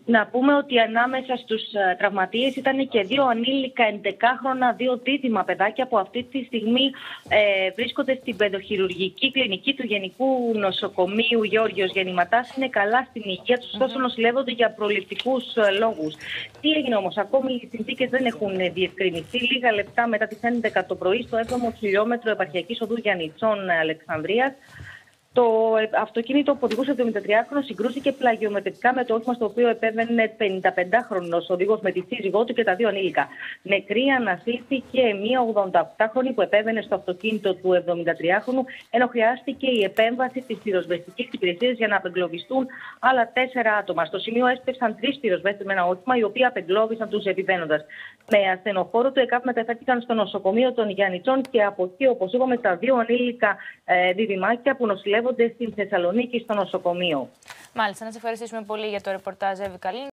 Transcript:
Να πούμε ότι ανάμεσα στους τραυματίες ήταν και δύο ανήλικα 11χρονα, δύο δίδυμα παιδάκια που αυτή τη στιγμή βρίσκονται στην παιδοχειρουργική κλινική του Γενικού Νοσοκομείου Γεώργιος Γεννηματάς. Είναι καλά στην υγεία τους, ωστόσο νοσηλεύονται για προληπτικούς λόγους. Τι έγινε όμως, ακόμη οι συνθήκες δεν έχουν διευκρινιστεί. Λίγα λεπτά μετά τις 11 το πρωί, στο 7ο χιλιόμετρο επαρχιακής οδού Γιαννητσών Αλεξανδρίας, το αυτοκίνητο που οδηγούσε 73χρονο συγκρούστηκε πλαγιομετρικά με το όχημα στο οποίο επέβαινε 55χρονο οδηγός με τη σύζυγό του και τα δύο ανήλικα. Νεκρή ανασύρθηκε μία 88χρονη που επέβαινε στο αυτοκίνητο του 73χρονου, ενώ χρειάστηκε η επέμβαση της πυροσβεστικής υπηρεσίας για να απεγκλωβιστούν άλλα 4 άτομα. Στο σημείο έσπευσαν 3 πυροσβέστες με ένα όχημα, οι οποίοι απεγκλώβησαν τους επιβαίνοντας. Με ασθενοφόρο του ΕΚΑΒ μεταφέρθηκαν στο νοσοκομείο των Γιαννητσών και από εκεί, όπως είπαμε, τα δύο ανήλικα διδυμάκια που νοσηλεύονται στην Θεσσαλονίκη στο νοσοκομείο. Μάλιστα, να σε ευχαριστήσουμε πολύ για το ρεπορτάζ, Εύη Καλή.